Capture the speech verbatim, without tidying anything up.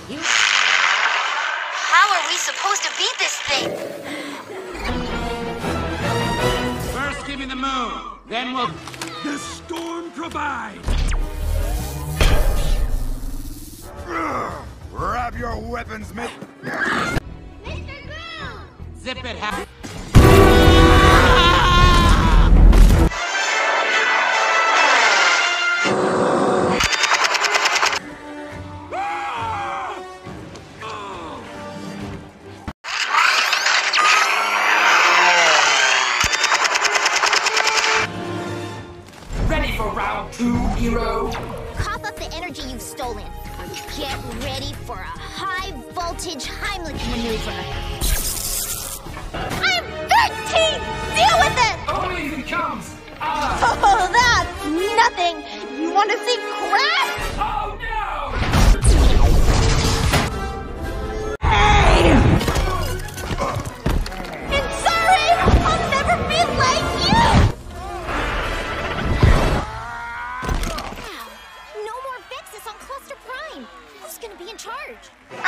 You... How are we supposed to beat this thing? First give me the moon, then we'll... The storm provides! Grab your weapons, Mister Mister Groom! Zip it, ha... Ready for round two, hero? Cough up the energy you've stolen. Get ready for a high-voltage Heimlich maneuver. I'm thirteen! Deal with it! Only if it comes! Ah! Oh, that's nothing! You want to see crap? Oh no! I'm sorry! I'll never be like you! No more Vexus on Cluster Prime! Who's gonna be in charge?